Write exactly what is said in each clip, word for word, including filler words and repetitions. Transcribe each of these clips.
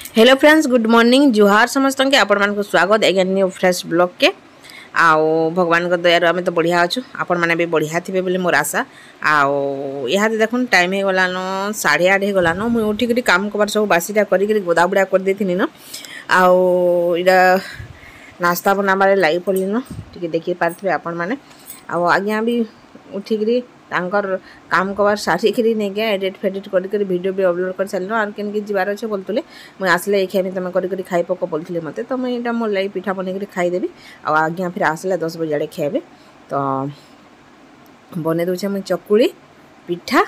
Hello friends, good morning, जुहार समस्त के आपण मान को स्वागत एगेन न्यू फ्रेश ब्लॉग के। आओ भगवान को दयार आम तो बढ़िया अच्छु, आपण मैंने भी बढ़िया थे बोली मोर आशा। आओ यहाँ देखुन टाइम हो गलान साढ़े आठ हो गलान। मुझे उठिक काम कबार सब बासीटा कर गोदा बुड़ा कर देथिनी न। आओ इटा नास्ता बनाबार लगी पड़ी न, टी देखी पारे आपण मैंने। आओ आज्ञा भी उठिक काम कबार सारिक नहीं क्या एडिट फेडिट कर वीडियो भी अपलोड कर सारे और के जीवार अच्छे बोलते मुझे आसले खाई तुम कर खाई पक बोलते मत तो मुझे यहाँ मोर लगे पिठा बनई खाईदेवी। आज्ञा फिर आसला दस बजे आड़े खाइबे तो बन दूचे मुझे चकुली पिठा।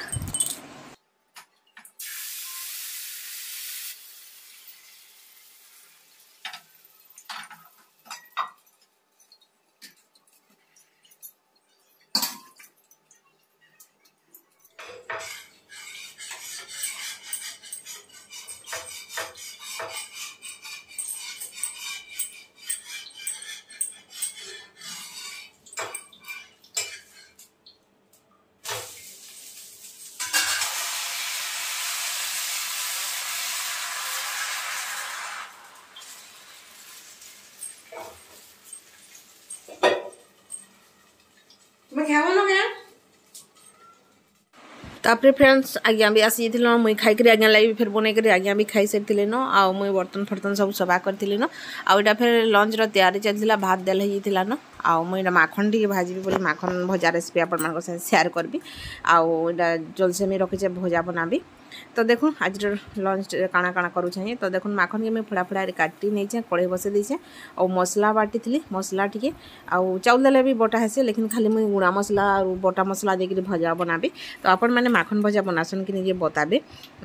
तापर फ्रेंड्स आज्ञा भी आसी मुई खाई आज्ञा लगे फिर बनई कर आज्ञा भी खाई सारी न। आ मुई बर्तन फर्तन सब सफा करी न। आटा फिर लंच तैयारी चलता भात देल होता न। आउ मुझे माखन टी भाजी बोली माखन भजा रेसिपी आपण सेयार करी। आटा जलसेमी रखीचे भजा बनाबी। तो देखो आज लंच काଣା काଣା करूँ तो देखो माखन के मैं फड़ा फड़ा काटी नहीं कड़े बसे देचे और मसला बाटी थी मसला टी आउ चाउल देले भी बटा हेसे लेकिन खाली मुझे गुड़ा मसला और बटा मसला देकर भजा बनाबी। तो आपण मैंने माखन भजा बनासन कि नहीं बताबे।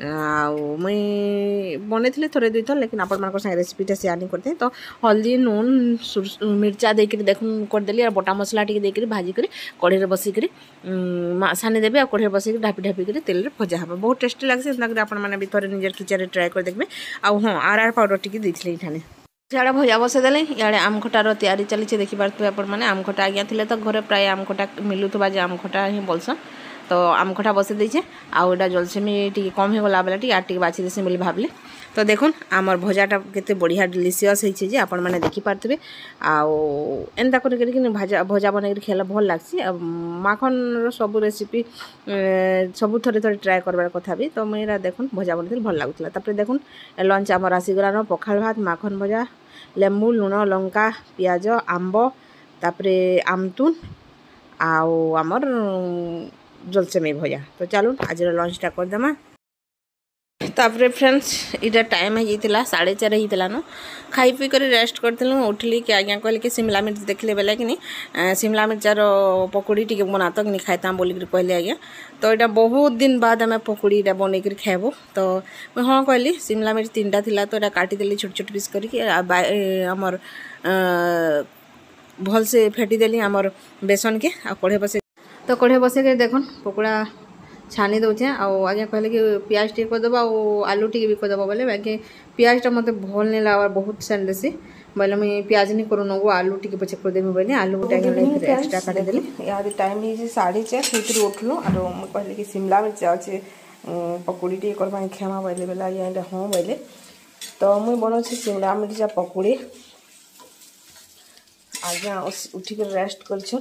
मुई बने थी थोड़े दुई थर लेकिन आपण मान रेसिपीटा सेयार नहीं करते। तो हल्दी नून मिर्चा देकर देखुन करदेली और बटा मसला टी देकर भाजिक कड़े बसिक सानी देवी और कड़े बसिक ढापी ढापिक तेल भजा हे बहुत टेस्टी लगे। आपण मैंने भी थोड़े निजर किचन ट्राए कर देखबे। आउ हाँ आर आर पाउडर टी देते इठाने सियाड़े भजा बसईदे। इे आम खटार तैयारी चली देखिपे आपण मैंने आम खटा आज्ञा थे तो घर प्राय आम खटा मिलूबा जे आम खटा ही बोलसन। तो आम खटा बसई देचे आटा जलसेमी टी कम हो गला बेला टी बाछी देसी बोली भावली। तो देखुन आमर भजाटा केते बढ़िया डिलीशियस होइछे जे आपण मैंने देखि पारथिबे। आउ एंता कर भजा भजा बनई खेला भल लागसी। माखन सब रेसिपी सबू थोड़े थोड़े ट्राए करबार कथा भी। तो मुझे देखुन भजा बनई भल लागुला। तापर देखुन लंच आमर आसीगलान पखाल भात माखन भजा लेंबू लुण लंका पियाज आंब तापर आमतुन आउ आमर जलसेमी भजा। तो चलो आज लंचटा करदेमा। तापर फ्रेंड्स इटा टाइम होता साढ़े चार होता न खाई पी कर रेस्ट करूँ उठिली कि आज्ञा कहले कि शिमला मिर्च देखले बेला कि नहीं शिमला मिर्चार पकड़ी टी बना तो कि खाईता बोलिक कहले आज्ञा। तो यहाँ बहुत दिन बाद आम पकड़ी बनई कर खाइबू। तो मुझे हाँ कहली शिमला मिर्च तीन टा थिला तो काटिदेली छोट छोट पीस करके आमर भल से फेटिदेली आमर बेसन के आ कढ़े बसे। तो कढ़े बसे के देखुन पकोड़ा छानी दौचे आज्ञा कहले कि पियाज टी करदेव आलू टी भी करदेव बोले बाकी पियाजटा मत भल नहीं लगा बहुत सेंड देसी बोले मुझे पियाज नहीं करूँ नगो आलू टी पचे करदेवी बोले आलू गोटे एक्सट्रा काटिदेली। यहाँ टाइम है साढ़े चार फिर उठलु और मुझे कहले कि शिमला मिर्च अच्छे पकड़ी टी कर खेमा बोले बेला यहाँ हाँ बोले। तो मुझे बनाऊँ शिमला मिर्चा पकड़ी आज्ञा उठिक रेस्ट कर।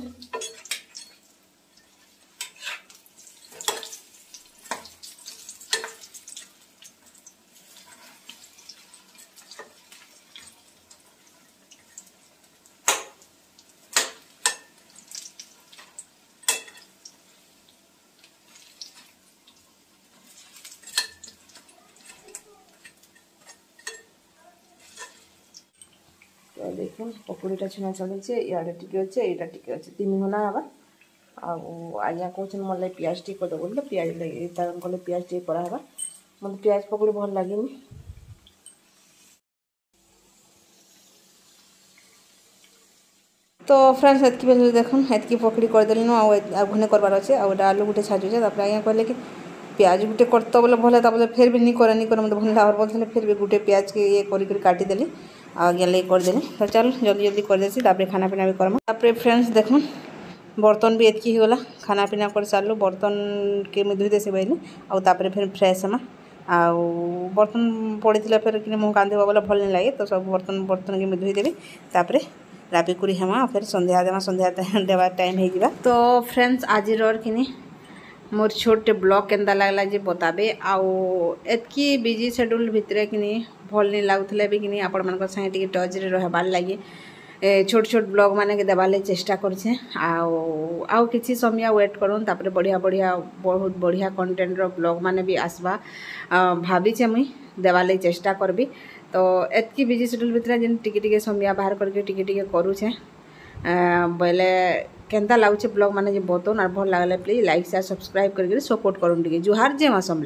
तो देखो पकड़ीटा छुना चलचे इे टी अच्छे यहाँ टी अच्छे तीन घना हवा। आज्ञा कहते मोर लगे पियाज टी करदे बोले पियाज लगे कहले पियाज टी करावा मत पियाज पकड़ी भल लगे। तो फ्रेंड्स एतकी बेल देखुन एतकी पकड़ी करदेली घने करवार अच्छे आलू गोटे छाजुचे। आज्ञा कहले कि प्याज गोटे करत बोले भले तापर फिर भी नहीं करे नहीं करे मतलब भल लावर बोलते फिर भी गोटे प्याज के ये कर काटिदेली आज्ञा लगे करदेली। तो चल जल्दी जल्दी कर देसी तापर खाना पीना भी करम। तापर फ्रेंड्स देखुन बर्तन भी एतकी होगला खाना पीना कर सारू बर्तन के मुझे धोई देसी बैली आउ फिर फ्रेश हमा आउ बर्तन पड़ी फिर कि मुँह कांदे बोले भल नहीं लगे तो सब बर्तन बर्तन के धोईदेवी तापर रापिकुरी हेमा फिर संध्या देमा संध्या देवा टाइम हो। तो फ्रेंड्स आज कि मोर छोटे ब्लॉग केंदा लगला जे बताबे आउ एतकी बिजी शेड्यूल भितर कि भल नहीं लगुले भी कि आपण मान संगे टच रे रहबार लगे छोट छोट ब्लॉग माने के देवार लगे चेष्टा करछे आउ आउ किछि समय वेट करूँ तापर बढ़िया बढ़िया बहुत बढ़िया कंटेंट रो ब्लॉग माने भी आसबा भावीचे मुई देवार लगे चेष्टा करबी। तो एतकी बिजी शेड्यूल भितर जेन टिके टिके समय बाहर करके टिके टिके करूछे बोले केंता लाଗୁଛି ब्लॉग माने जे बतौन और भल लागले प्लीज लाइक शेयर सब्सक्राइब करके सपोर्ट करूँ टिके जुहार जे मासम।